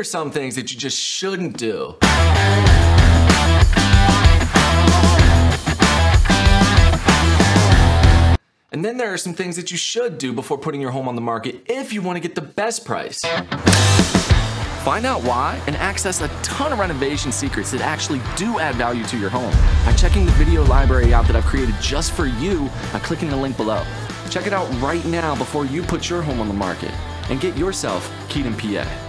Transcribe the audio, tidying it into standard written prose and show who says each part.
Speaker 1: some things that you just shouldn't do. And then there are some things that you should do before putting your home on the market if you want to get the best price. Find out why and access a ton of renovation secrets that actually do add value to your home by checking the video library out that I've created just for you by clicking the link below. Check it out right now before you put your home on the market and get yourself keyed in PA.